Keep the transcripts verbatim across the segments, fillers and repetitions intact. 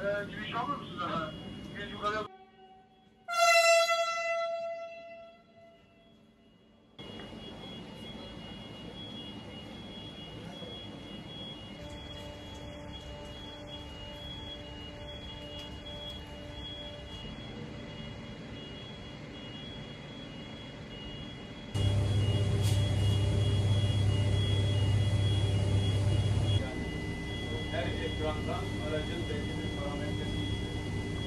Ee, giriş alır mısınız efendim? Biz yukarıya... Her ekrandan aracın belli bir parametresi izliyor.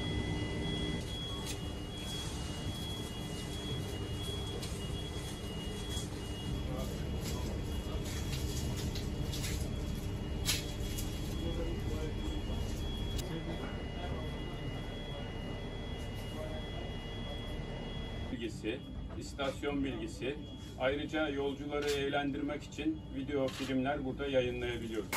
Bilgisi, istasyon bilgisi, ayrıca yolcuları eğlendirmek için video filmler burada yayınlayabiliyoruz.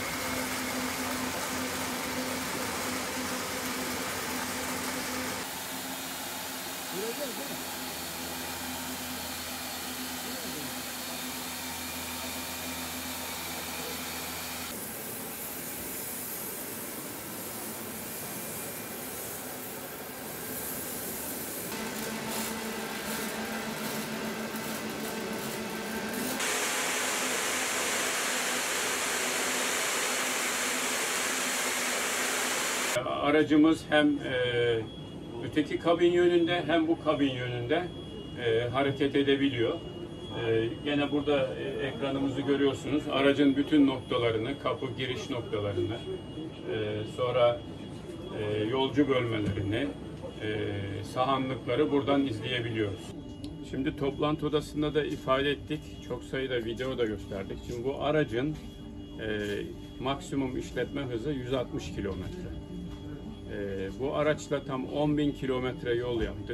Aracımız hem e, öteki kabin yönünde hem bu kabin yönünde e, hareket edebiliyor. E, gene burada e, ekranımızı görüyorsunuz. Aracın bütün noktalarını, kapı giriş noktalarını, e, sonra e, yolcu bölmelerini, e, sahanlıkları buradan izleyebiliyoruz. Şimdi toplantı odasında da ifade ettik. Çok sayıda video da gösterdik. Şimdi bu aracın e, maksimum işletme hızı yüz altmış kilometre. Ee, bu araçla tam on bin kilometre yol yaptık.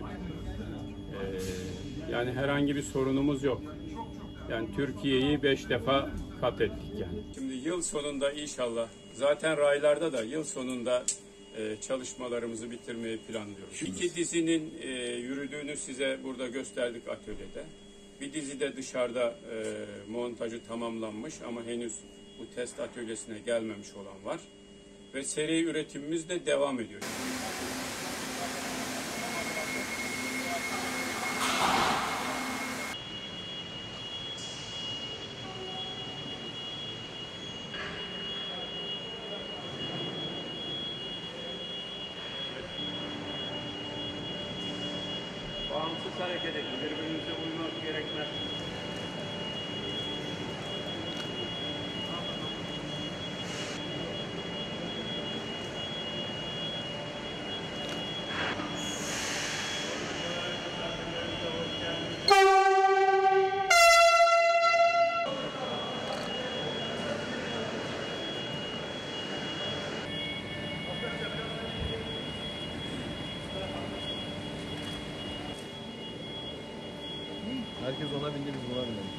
Ee, yani herhangi bir sorunumuz yok. Yani Türkiye'yi beş defa kat ettik yani. Şimdi yıl sonunda inşallah, zaten raylarda da yıl sonunda e, çalışmalarımızı bitirmeyi planlıyoruz. İki dizinin e, yürüdüğünü size burada gösterdik atölyede. Bir dizi de dışarıda e, montajı tamamlanmış ama henüz bu test atölyesine gelmemiş olan var. Ve seri üretimimiz de devam ediyor. Bağımsız hareket edin, birbirimize uymak gerekmez. Herkes ona bindi, biz buna binelim.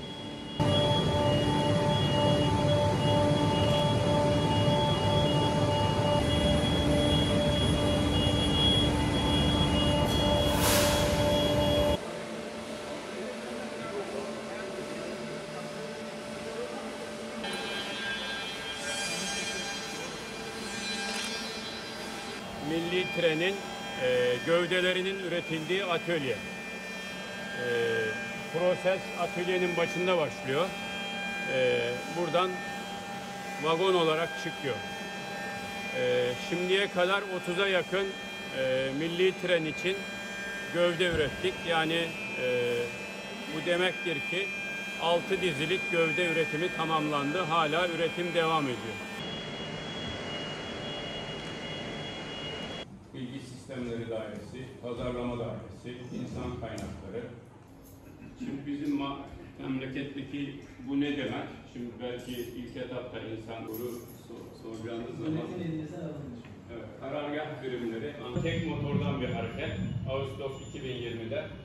Milli trenin e, gövdelerinin üretildiği atölye. E, proses atölyenin başında başlıyor. E, buradan vagon olarak çıkıyor. E, şimdiye kadar otuza yakın e, milli tren için gövde ürettik. Yani e, bu demektir ki altı dizilik gövde üretimi tamamlandı. Hala üretim devam ediyor. Bilgi Sistemleri Dairesi, Pazarlama Dairesi, İnsan Kaynakları. Şimdi bizim memleketteki bu ne demek? Şimdi belki ilk etapta insan bunu soracağınız zaman evet, karargah birimleri tek motordan bir hareket Ağustos iki bin yirmide